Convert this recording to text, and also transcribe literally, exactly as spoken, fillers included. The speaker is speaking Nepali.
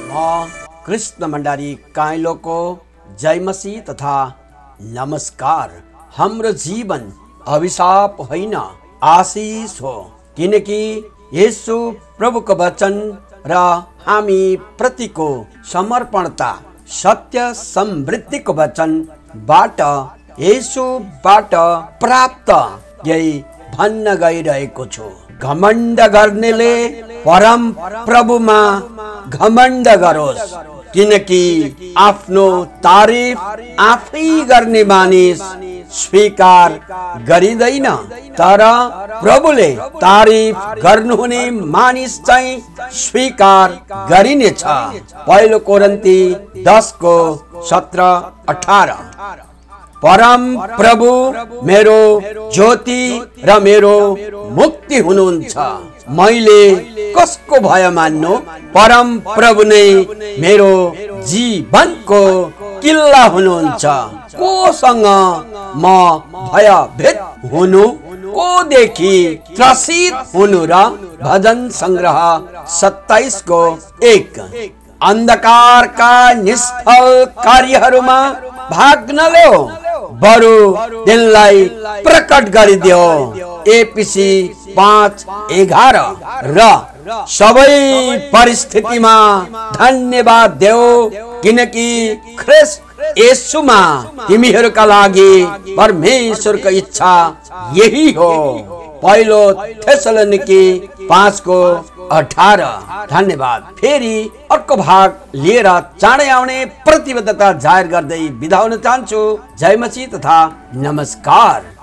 म कृष्ण भण्डारी काइलोको जय मसीह तथा नमस्कार। हाम्रो जीवन अभिशाप होइन आशीष हो, किनकि येशू प्रभुको वचन र हामी प्रतिको समर्पणता सत्य समृद्धिको वचनबाट येशूबाट प्राप्त यही भन्न गइरहेको छु। घमण्ड गर्नेले परम प्रभुमा घमण्ड गरोस्, किनकि आफ्नो तारिफ आफै गर्ने मानिस स्वीकार गरिँदैन, तर प्रभुले तारिफ गर्नुहुने मानिस चाहिँ स्वीकार गरिनेछ। पहिलो कोरिन्थी दस को सत्र अठार। परम प्रभु मेरो ज्योति र मेरो मुक्ति हुनुहुन्छ। मैले कसको भय मान्नु? परम प्रभु नै मेरो जीवनको किल्ला हुनुहुन्छ। कोसँग म भयभीत हुनु? कोदेखि त्रसित हुनु र? भजन संग्रह सत्ताइस को एक। अन्धकारका निष्फल कार्यहरूमा भाग नलियो, बरु तिनलाई प्रकट गरिदियो। एपिसी पाँच एघार। र सबै परिस्थितिमा धन्यवाद देऊ, किनकि ख्रिस्ट येशूमा तिमीहरूका लागि परमेश्वरको इच्छा यही हो। पहिलो थेसलोनिकी पाँच को अठार। धन्यवाद। फेरि अर्को भाग लिएर चाँडै आउने प्रतिबद्धता जाहेर गर्दै बिदा हुन चाहन्छु। जय मसीह तथा नमस्कार।